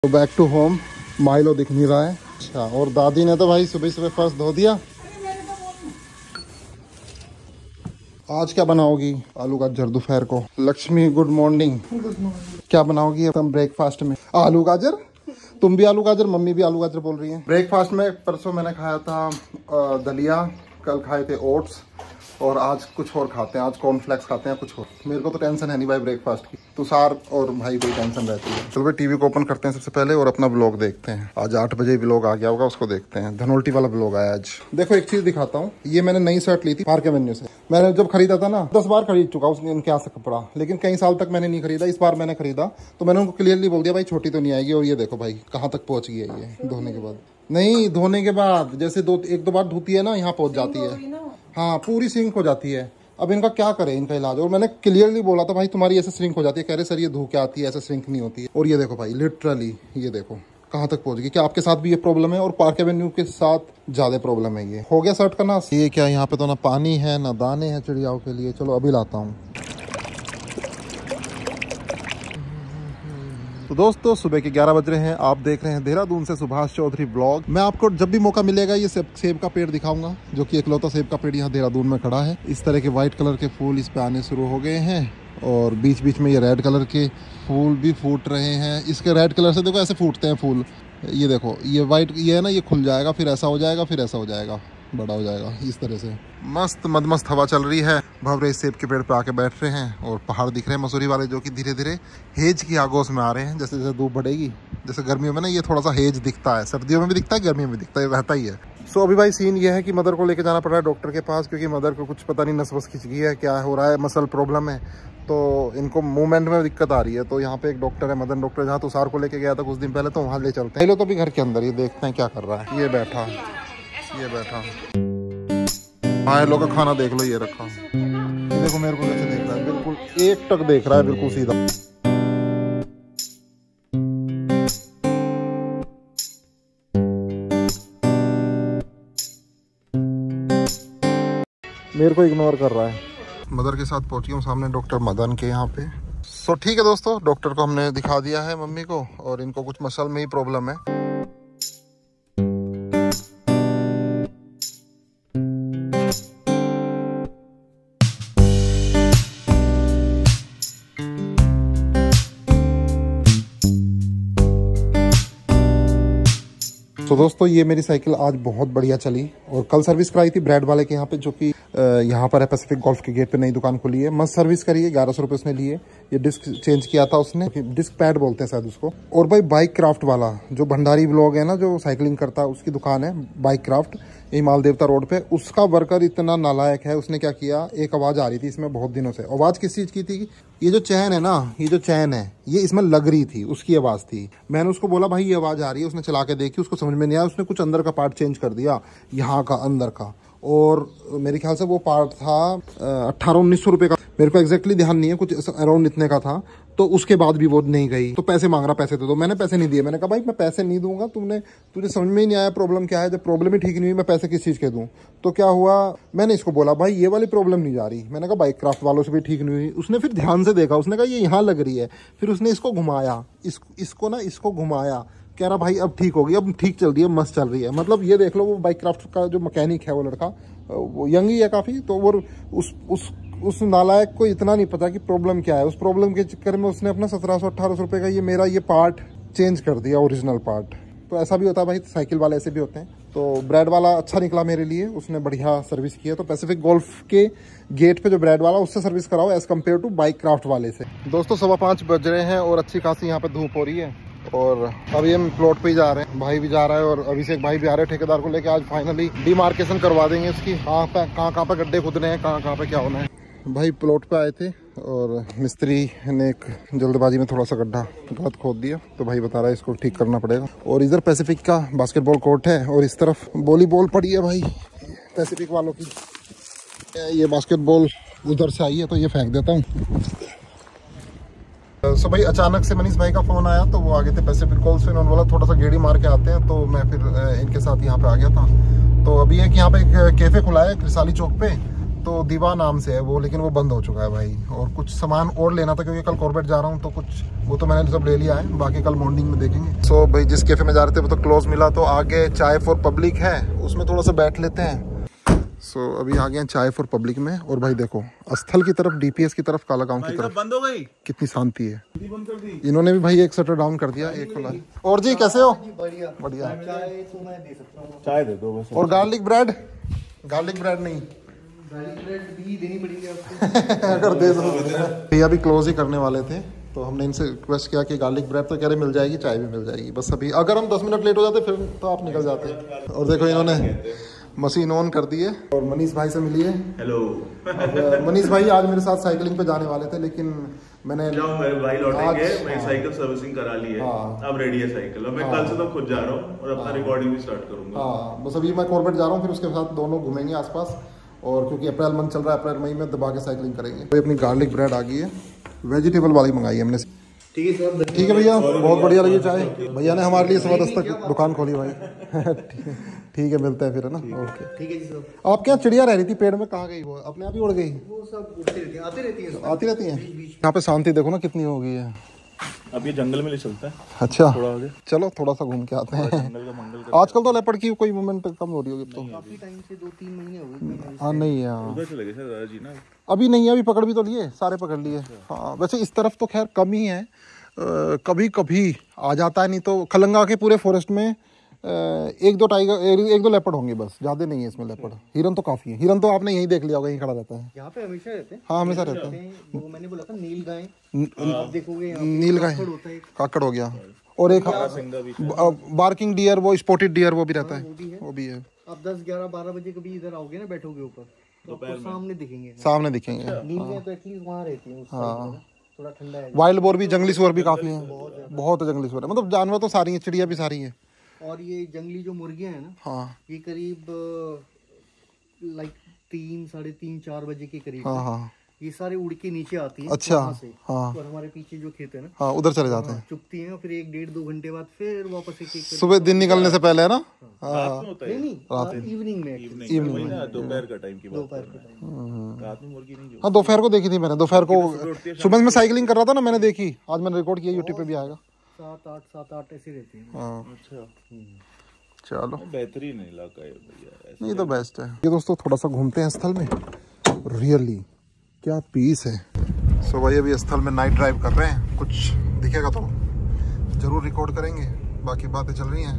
तो back to home. Milo दिख नहीं रहा है। अच्छा, और दादी ने तो भाई सुबह सुबह फर्श धो दिया। आज क्या बनाओगी? आलू गाजर दोपहर को। Lakshmi good morning. क्या बनाओगी तुम ब्रेकफास्ट में? आलू गाजर? तुम भी आलू गाजर, मम्मी भी आलू गाजर बोल रही है। ब्रेकफास्ट में परसों मैंने खाया था दलिया, कल खाए थे ओट्स, और आज कुछ और खाते हैं। आज कॉर्नफ्लेक्स खाते हैं कुछ और। मेरे को तो टेंशन है नहीं भाई ब्रेकफास्ट की, तुषार और भाई कोई टेंशन रहती है। चलो भाई टीवी को ओपन करते हैं सबसे पहले और अपना ब्लॉग देखते हैं। आज 8 बजे ब्लॉग आ गया होगा, उसको देखते हैं। धनोल्टी वाला ब्लॉग आया आज। देखो एक चीज दिखाता हूँ। ये मैंने नई शर्ट ली थी पार्क एवेन्यू से। मैंने जब खरीदा था ना 10 बार खरीद चुका उसने इनके यहाँ से कपड़ा, लेकिन कई साल तक मैंने नहीं खरीदा। इस बार मैंने खरीदा तो मैंने उनको क्लियरली बोल दिया भाई छोटी तो नहीं आएगी। और ये देखो भाई कहाँ तक पहुँच गई है ये धोने के बाद। नहीं धोने के बाद जैसे एक दो बार धोती है ना, यहाँ पहुँच जाती है। हाँ पूरी सिंक हो जाती है। अब इनका क्या करें, इनका इलाज। और मैंने क्लियरली बोला था भाई तुम्हारी ऐसे श्रिंक हो जाती है। कह रहे सर ये धो के आती है, ऐसे श्रिंक नहीं होती है। और ये देखो भाई लिटरली ये देखो कहाँ तक पहुंच गई। क्या आपके साथ भी ये प्रॉब्लम है? और पार्क एवेन्यू के साथ ज्यादा प्रॉब्लम है। ये हो गया शर्ट का नाश। ये क्या यहाँ पे तो ना पानी है ना दाने हैं चिड़ियाओं के लिए। चलो अभी लाता हूँ। तो दोस्तों सुबह के 11 बज रहे हैं। आप देख रहे हैं देहरादून से सुभाष चौधरी ब्लॉग। मैं आपको जब भी मौका मिलेगा ये सेब का पेड़ दिखाऊंगा, जो कि इकलौता सेब का पेड़ यहाँ देहरादून में खड़ा है। इस तरह के व्हाइट कलर के फूल इस पे आने शुरू हो गए हैं, और बीच बीच में ये रेड कलर के फूल भी फूट रहे हैं। इसके रेड कलर से देखो ऐसे फूटते हैं फूल। ये देखो ये व्हाइट ये है ना, ये खुल जाएगा, फिर ऐसा हो जाएगा, फिर ऐसा हो जाएगा, बड़ा हो जाएगा इस तरह से। मस्त मदमस्त हवा चल रही है। भवरे इस सेब के पेड़ पे आके बैठ रहे हैं, और पहाड़ दिख रहे हैं मसूरी वाले, जो कि धीरे धीरे हेज की आगोश में आ रहे हैं। जैसे जैसे धूप बढ़ेगी, जैसे गर्मियों में ना ये थोड़ा सा हेज दिखता है, सर्दियों में भी दिखता है, गर्मियों में भी दिखता है, रहता ही है। सो अभी भाई सीन ये है कि मदर को लेके जाना पड़ रहा है डॉक्टर के पास, क्योंकि मदर को कुछ पता नहीं नस वस खिंच गई है, क्या हो रहा है, मसल प्रॉब्लम है, तो इनको मूवमेंट में दिक्कत आ रही है। तो यहाँ पे एक डॉक्टर है, मदन डॉक्टर, जहाँ तुषार को लेके गया था कुछ दिन पहले, तो वहाँ ले चलते हैं। पहले तो भी घर के अंदर ये देखते हैं क्या कर रहा है। ये बैठा हाँ लोग का खाना देख लो, ये रखा। ये देखो मेरे को कैसे देख रहा है, बिल्कुल एक टक देख रहा है, बिल्कुल सीधा। मेरे को इग्नोर कर रहा है। मदर के साथ पहुंची हूँ सामने डॉक्टर मदन के यहाँ पे। सो ठीक है दोस्तों, डॉक्टर को हमने दिखा दिया है मम्मी को, और इनको कुछ मसल में ही प्रॉब्लम है। तो दोस्तों ये मेरी साइकिल आज बहुत बढ़िया चली, और कल सर्विस कराई थी ब्रेड वाले के यहाँ पे, जो कि यहाँ पर है पैसिफिक गोल्फ के गेट पे नई दुकान खुली है। मस्त सर्विस करी है, 1100 रुपये उसने लिए। ये डिस्क चेंज किया था उसने, डिस्क पैड बोलते हैं शायद उसको। और भाई बाइक क्राफ्ट वाला जो भंडारी ब्लॉग है ना, जो साइकिलिंग करता है, उसकी दुकान है बाइक क्राफ्ट, यही माल देवता रोड पे। उसका वर्कर इतना नालायक है, उसने क्या किया, एक आवाज़ आ रही थी इसमें बहुत दिनों से। आवाज़ किस चीज़ की थी? ये जो चैन है ना, ये जो चैन है ये इसमें लग रही थी, उसकी आवाज़ थी। मैंने उसको बोला भाई ये आवाज़ आ रही है, उसने चला के देखी, उसको समझ में नहीं आया, उसने कुछ अंदर का पार्ट चेंज कर दिया, यहाँ का अंदर का। और मेरे ख्याल से वो पार्ट था 1800-1900 रुपये का, मेरे को एग्जैक्टली ध्यान नहीं है, कुछ अराउंड इतने का था। तो उसके बाद भी वो नहीं गई, तो पैसे मांग रहा, पैसे दे दो। मैंने पैसे नहीं दिए। मैंने कहा भाई मैं पैसे नहीं दूंगा, तुझे समझ में ही नहीं आया प्रॉब्लम क्या है। जब प्रॉब्लम ही ठीक नहीं हुई, मैं पैसे किस चीज़ के दूं? तो क्या हुआ, मैंने इसको बोला भाई ये वाली प्रॉब्लम नहीं जा रही। मैंने कहा बाइक क्राफ्ट वालों से भी ठीक नहीं हुई। उसने फिर ध्यान से देखा, उसने कहा ये यहाँ लग रही है। फिर उसने इसको घुमाया, इसको घुमाया, कह रहा भाई अब ठीक होगी, अब ठीक चल रही है, मस्त चल रही है। मतलब ये देख लो, वो बाइक क्राफ्ट का जो मैकेनिक है वो लड़का, वो यंग ही है काफ़ी। तो वो उस नालायक को इतना नहीं पता कि प्रॉब्लम क्या है। उस प्रॉब्लम के चक्कर में उसने अपना 1700-1800 रुपये का ये पार्ट चेंज कर दिया, ओरिजिनल पार्ट। तो ऐसा भी होता है भाई, साइकिल वाले ऐसे भी होते हैं। तो ब्रेड वाला अच्छा निकला मेरे लिए, उसने बढ़िया सर्विस किया। तो पैसिफिक गोल्फ के गेट पे जो ब्रेड वाला, उससे सर्विस कराओ as compare to bike craft वाले से। दोस्तों 5:15 बज रहे हैं, और अच्छी खासी यहाँ पे धूप हो रही है, और अभी हम प्लॉट पे ही जा रहे हैं। भाई भी जा रहा है, और अभिषेक भाई भी आ रहे हैं ठेकेदार को लेके। आज फाइनली डिमार्केशन करवा देंगे उसकी, कहाँ पे गड्ढे खुदने हैं, कहाँ पे क्या होना है। भाई प्लॉट पे आए थे, और मिस्त्री ने एक जल्दबाजी में थोड़ा सा गड्ढा गलत खोद दिया, तो भाई बता रहा है इसको ठीक करना पड़ेगा। और इधर पैसिफिक का बास्केटबॉल कोर्ट है, और इस तरफ वॉलीबॉल पड़ी है भाई पैसिफिक वालों की। ये बास्केटबॉल उधर से आई है, तो ये फेंक देता हूँ। सो भाई अचानक से मनीष भाई का फ़ोन आया, तो वो आगे थे पैसिफिक गोल्फ से। उन्होंने बोला थोड़ा सा गेड़ी मार के आते हैं, तो मैं फिर इनके साथ यहाँ पे आ गया था। तो अभी एक यहाँ पे एक कैफ़े खुला है कृसाली चौक पे, तो दीवा नाम से है वो, लेकिन वो बंद हो चुका है भाई। और कुछ सामान और लेना था क्योंकि कल कॉर्बेट जा रहा हूँ, तो कुछ वो तो मैंने सब ले लिया है, बाकी कल मॉर्निंग में देखेंगे। सो भाई जिस कैफे में जा रहे थे वो तो क्लोज मिला, तो आगे चाय फॉर पब्लिक है, उसमें थोड़ा सा बैठ लेते हैं। सो अभी आ गए हैं चाय फॉर पब्लिक में। और भाई देखो स्थल की तरफ, डीपीएस की तरफ, काला गांव की तरफ बंद हो गई, कितनी शांति है। इन्होंने भी भाई एक शटर डाउन कर दिया, एक खुला। और जी कैसे हो? बढ़िया बढ़िया। चाय दे दो बस। और गार्लिक ब्रेड? गार्लिक ब्रेड नहीं, भी देनी पड़ेगी आपको। अगर दे दो। भैया भी क्लोज ही करने वाले थे, तो हमने इनसे रिक्वेस्ट किया कि गार्लिक ब्रेड तो कह रहे मिल जाएगी, चाय भी मिल जाएगी। बस अभी अगर हम 10 मिनट लेट हो जाते फिर तो आप निकल जाते। और देखो इन्होंने मशीन ऑन कर दी है। और मनीष भाई से मिली है। हेलो। मनीष भाई आज मेरे साथ साइकिलिंग पे जाने वाले थे, लेकिन मैंने मेरे भाई लौटेंगे, मैं साइकिल सर्विसिंग करा ली है। अब रेडी है साइकिल, और मैं कल से तो खुद जा रहा हूँ और अपना रिकॉर्डिंग भी स्टार्ट करूंगा। हाँ बस अभी मैं कॉर्बेट जा रहा हूँ, फिर उसके साथ दोनों घूमेंगे आसपास। और क्योंकि अप्रैल मंथ चल रहा है, अप्रैल मई में दबा के साइकिलिंग करेंगे। तो अपनी गार्लिक ब्रेड आ गई है, वेजिटेबल वाली मंगाई है हमने। ठीक है सर, ठीक है भैया, बहुत बढ़िया लगी चाय। भैया ने हमारे लिए जबरदस्त तक दुकान खोली भाई। ठीक है, मिलते हैं फिर, है ना? ओके ठीक है जी सर। आप क्या चिड़िया रह रही थी पेड़ में, कहाँ गई वो? अपने आप ही उड़ गई? वो सब उड़ती रहती है, आती रहती है, आती रहती है। यहाँ पे शांति देखो ना कितनी हो गई है। अब ये जंगल में ले चलता है। अच्छा थोड़ा आगे चलो, थोड़ा सा घूम के आते हैं। जंगल का मंगल आजकल तो लेपर्ड की कोई मूवमेंट कम हो रही होगी तो। काफी टाइम से 2-3 महीने हो गए। हाँ नहीं यार, उधर चले गए दादा जी ना। अभी नहीं है, अभी पकड़ भी तो लिए, सारे पकड़ लिए। हाँ वैसे इस तरफ तो खैर कम ही है, कभी कभी आ जाता है, नहीं तो खलंगा के पूरे फॉरेस्ट में एक दो टाइगर, एक दो लेपर्ड होंगे बस, ज्यादा नहीं है इसमें लेपर्ड। हिरन तो काफी है, हिरन तो आपने यही देख लिया होगा, यहीं खड़ा रहता है। यहाँ पे हमेशा रहते हैं। हाँ हमेशा रहता है। वो मैंने बोला था नील गाय, आप देखोगे यहाँ नील गाय, काकड़ हो गया, और एक बार्किंग डियर, वो स्पॉटेड डियर, वो भी रहता है, वो भी है। आप 10-11-12 बजे कभी इधर आओगे ना, बैठोगे ऊपर तो आपको सामने दिखेंगे। सामने दिखेंगे। नील गाय तो एटलीस्ट वहाँ रहती है, थोड़ा ठंडा है। वाइल्ड बोर भी, जंगली सुअर भी काफी है, बहुत जंगली सुअर है। मतलब जानवर तो सारी है, चिड़िया भी सारी है। और ये जंगली जो मुर्गियां हैं ना, हाँ ये करीब लाइक 3-3:30-4 बजे के करीब, हाँ, ये सारे उड़ के नीचे आती है। अच्छा से। हाँ, और हमारे पीछे जो खेत है ना, हाँ उधर चले जाते हैं, चुपती हैं, फिर 1-1.5-2 घंटे बाद फिर वापस एक सुबह दिन निकलने से पहले, है ना? नहीं रात इवनिंग में, इवनिंग में, दोपहर का टाइम की बात। दोपहर के टाइम। रात में मुर्गी नहीं। हाँ दोपहर को देखी थी मैंने, दोपहर को सुबह में साइकिलिंग कर रहा था ना, मैंने देखी, आज मैंने रिकॉर्ड किया, यूट्यूब पे भी आएगा। 7-8 ऐसे रहते हैं। हाँ अच्छा चलो, बेहतरीन इलाका है भैया, नहीं तो बेस्ट है ये। दोस्तों थोड़ा सा घूमते हैं स्थल में, रियली क्या पीस है। सो भाई अभी स्थल में नाइट ड्राइव कर रहे हैं, कुछ दिखेगा तो जरूर रिकॉर्ड करेंगे, बाकी बातें चल रही हैं।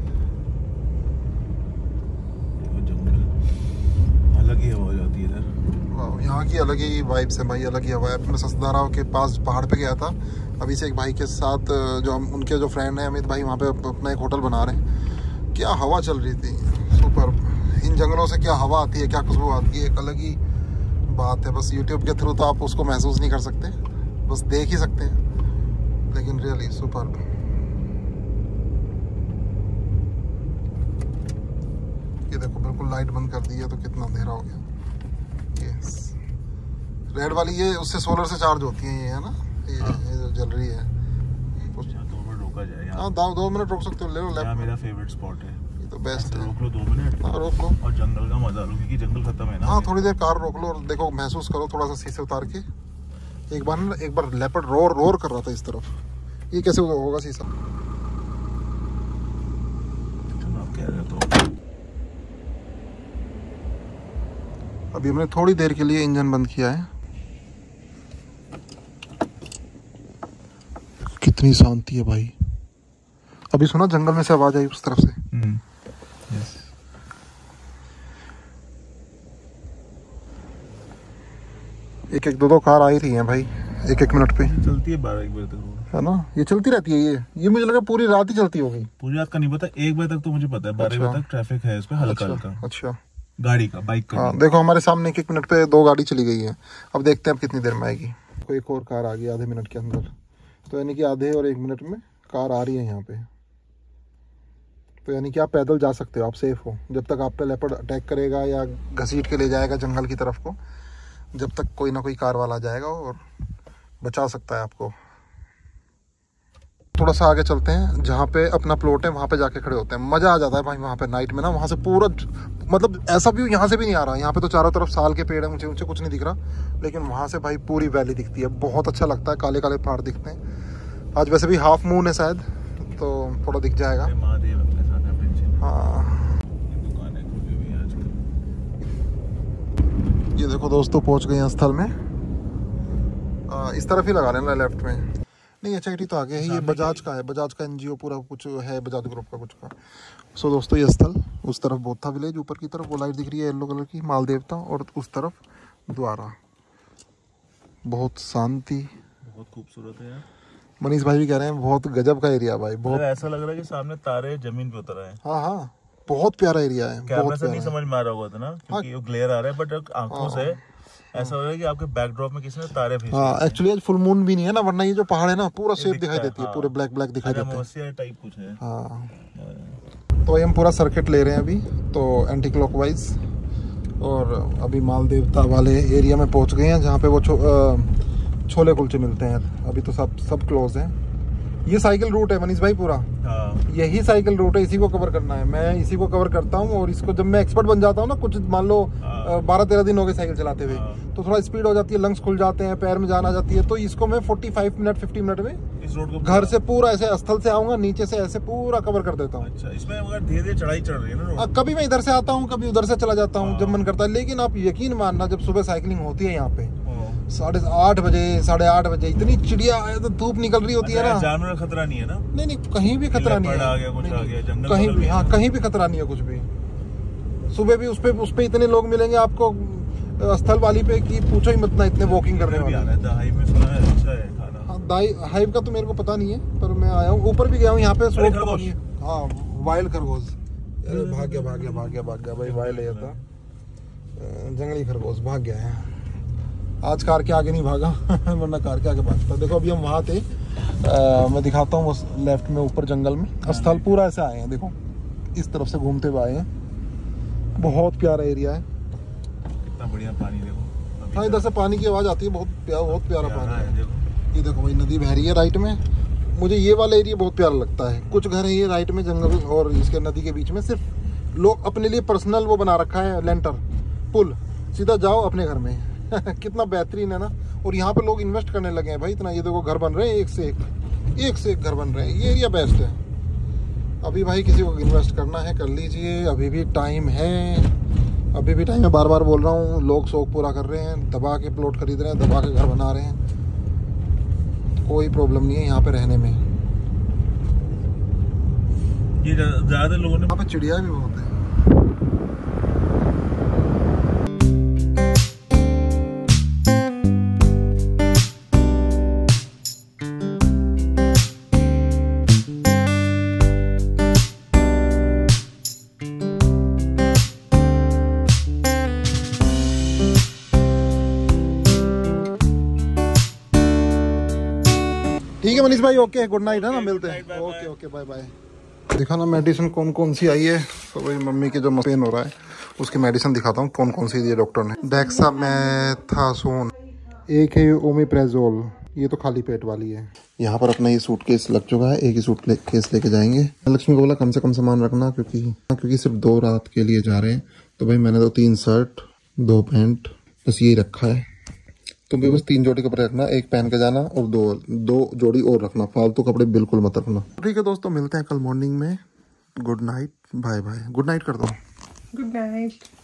जंगल अलग ही हवा हो जाती है इधर, यहाँ की अलग ही वाइब्स है भाई, अलग ही हवा है। मैं ससदारा के पास पहाड़ पे गया था अभी से एक भाई के साथ, जो हम उनके जो फ्रेंड हैं अमित भाई, वहाँ पे अपना एक होटल बना रहे हैं। क्या हवा चल रही थी, सुपर। इन जंगलों से क्या हवा आती है, क्या खुशबू आती है, एक अलग ही बात है। बस यूट्यूब के थ्रू तो आप उसको महसूस नहीं कर सकते, बस देख ही सकते हैं, लेकिन रियली सुपर। ये देखो बिल्कुल लाइट बंद कर दी है तो कितना अंधेरा हो गया। यस, रेड वाली ये उससे सोलर से चार्ज होती है, ये है ना, ये जो जल रही है। रोका जाए हाँ 2 मिनट रोक सकते हो, ले लो लेफ्ट। मेरा फेवरेट स्पॉट है, ये तो बेस्ट है। रोक लो 2 मिनट। हाँ रोक लो, और जंगल का मजा लो, क्योंकि जंगल खत्म है ना। हाँ थोड़ी देर कार रोक लो और देखो, महसूस करो थोड़ा सा शीशे उतार के। एक बार लेपर्ड रोर कर रहा था इस तरफ, ये कैसे होगा शीशा? आप कह रहे तो अभी हमने थोड़ी देर के लिए इंजन बंद किया है। कितनी शांति है भाई। अभी सुना जंगल में से आवाज आई उस तरफ से। यस। एक 2 कार आ ही रही हैं भाई, 1 मिनट पे चलती है 12-1 बजे तक, है ना? ये चलती रहती है, ये मुझे लगा पूरी रात ही चलती होगी। पूरी रात का नहीं पता, 1 बजे तक तो मुझे पता है, 12 बजे तक ट्रैफिक है इस पे हल्का हल्का। अच्छा, गाड़ी का, बाइक का। हाँ देखो हमारे सामने 1 मिनट पे 2 गाड़ी चली गई है। अब देखते हैं अब कितनी देर में आएगी। कोई एक और कार आ गई आधे मिनट के अंदर, तो यानी कि आधे और 1 मिनट में कार आ रही है यहाँ पे। तो यानी कि आप पैदल जा सकते हो, आप सेफ हो। जब तक आप पे लेपर्ड अटैक करेगा या घसीट के ले जाएगा जंगल की तरफ को, जब तक कोई ना कोई कार वाला जाएगा और बचा सकता है आपको। थोड़ा सा आगे चलते हैं, जहाँ पे अपना प्लॉट है वहाँ पे जाके खड़े होते हैं। मजा आ जाता है भाई वहाँ पे नाइट में ना, वहाँ से पूरा मतलब ऐसा व्यू यहाँ से भी नहीं आ रहा। यहाँ पे तो चारों तरफ साल के पेड़ है, ऊंचे ऊंचे, कुछ नहीं दिख रहा, लेकिन वहाँ से भाई पूरी वैली दिखती है। बहुत अच्छा लगता है, काले काले पहाड़ दिखते हैं। आज वैसे भी हाफ मून है शायद, तो थोड़ा दिख जाएगा। हाँ ये देखो दोस्तों, पहुँच गए हैं स्थल में। इस तरफ ही लगा लेना लेफ्ट में। नहीं HIT तो आगे है, ये बजाज का है, बजाज का NGO पूरा कुछ है, बजाज ग्रुप का कुछ का। सो दोस्तों ये स्थल, उस तरफ बोथा विलेज ऊपर की तरफ वो लाइट दिख रही है येलो कलर की, माल देवता, और उस तरफ द्वारा। बहुत शांति, बहुत खूबसूरत है यार। मनीष भाई भी कह रहे हैं बहुत गजब का एरिया भाई, बहुत ऐसा लग रहा है कि सामने तारे जमीन पे उतर रहे हैं। हाँ हाँ बहुत प्यारा एरिया है। कैमरा से नहीं समझ में आ रहा होगा ना, क्योंकि ग्लेयर आ रहा है, बट आंखों से ऐसा हो रहा है कि आपके बैकड्रॉप में किसी ने तारे भेजे। हाँ एक्चुअली आज फुल मून भी नहीं है ना, वरना ये जो पहाड़ है ना पूरा शेप दिखाई देती है, पूरे ब्लैक ब्लैक दिखाई देते हैं टाइप कुछ है। हाँ तो हम पूरा सर्किट ले रहे हैं अभी तो एंटी क्लॉकवाइज, और अभी माल देवता वाले एरिया में पहुंच गए हैं, जहाँ पे वो छोले कुलचे मिलते हैं। अभी तो सब क्लोज है। ये साइकिल रूट है मनीष भाई पूरा। यही साइकिल रूट है, इसी को कवर करना है। मैं इसी को कवर करता हूँ, और इसको जब मैं एक्सपर्ट बन जाता हूँ ना, कुछ मान लो 12-13 दिन हो गए साइकिल चलाते हुए, तो थोड़ा स्पीड हो जाती है, लंग्स खुल जाते हैं, पैर में जान आ जाती है, तो इसको मैं 45 मिनट 50 मिनट में इस रोड को घर से पूरा ऐसे स्थल से आऊंगा, नीचे से ऐसे पूरा कवर कर देता हूँ। अच्छा, इसमें मगर धीरे-धीरे चढ़ाई चढ़ रही है ना। कभी मैं इधर से आता हूँ, कभी उधर से चला जाता हूँ, जब मन करता है। लेकिन आप यकीन मानना, जब सुबह साइकिलिंग होती है यहाँ पे 8:30 बजे 8:30 बजे, इतनी चिड़िया तो धूप निकल रही होती है ना। जानवर का खतरा नहीं है ना? नहीं कहीं भी खतरा नहीं है, कहीं भी, हाँ कहीं भी खतरा नहीं है कुछ भी। सुबह भी उस पे इतने लोग मिलेंगे आपको स्थल वाली पे कि पूछो ही मत ना, इतने वॉकिंग करने वाले। हाइव का तो मेरे को पता नहीं है, पर मैं आया हूँ, ऊपर भी गया हूँ, यहाँ पे हाँ वाइल्ड खरगोश। भाग गया भाई, वाइल्ड है था, जंगली खरगोश भाग गया है। आज कार के आगे नहीं भागा वरना कार के आगे भागता। देखो अभी हम वहाँ थे, मैं दिखाता हूँ वो लेफ्ट में ऊपर जंगल में स्थल पूरा ऐसे आए हैं। देखो इस तरफ से घूमते हुए आए हैं, बहुत प्यारा एरिया है, कितना बढ़िया पानी। देखो हाँ इधर से पानी की आवाज़ आती है, बहुत प्यारा पानी है। ये देखो भाई नदी बह रही है राइट में। मुझे ये वाला एरिया बहुत प्यारा लगता है। कुछ घर है ये राइट में जंगल और इसके नदी के बीच में, सिर्फ लोग अपने लिए पर्सनल वो बना रखा है, लेंटर पुल, सीधा जाओ अपने घर में कितना बेहतरीन है ना। और यहाँ पे लोग इन्वेस्ट करने लगे हैं भाई इतना। ये देखो घर बन रहे हैं, एक से एक घर बन रहे हैं। ये एरिया बेस्ट है। अभी भाई किसी को इन्वेस्ट करना है कर लीजिए, अभी भी टाइम है, अभी भी टाइम है। बार बार बोल रहा हूँ, लोग शौक पूरा कर रहे हैं, दबा के प्लॉट खरीद रहे हैं, दबा के घर बना रहे हैं, कोई प्रॉब्लम नहीं है यहाँ पे रहने में। ये ज्यादा लोगों ने, यहाँ पे चिड़िया भी बहुत है। ठीक है मनीष भाई, ओके गुड नाइट है ना, मिलते हैं। Okay bye bye. दिखा ना मेडिसिन कौन सी आई है। तो भाई मम्मी के जो पेन हो रहा है उसकी मेडिसिन दिखाता हूँ कौन सी दी है डॉक्टर ने। डेक्सामेथासोन, एक है ओमेप्रेजोल, ये तो खाली पेट वाली है। यहाँ पर अपना ये सूटकेस लग चुका है, एक ही सूटकेस लेके जाएंगे। लक्ष्मी को बोला कम से कम सामान रखना, क्योंकि सिर्फ 2 रात के लिए जा रहे हैं। तो भाई मैंने तो 3 शर्ट 2 पैंट बस यही रखा है। तुम भी बस 3 जोड़ी कपड़े रखना, एक पहन के जाना और दो जोड़ी और रखना, फालतू कपड़े बिल्कुल मत रखना। ठीक है दोस्तों, मिलते हैं कल मॉर्निंग में। Good night, bye bye. Good night कर दो। Good night.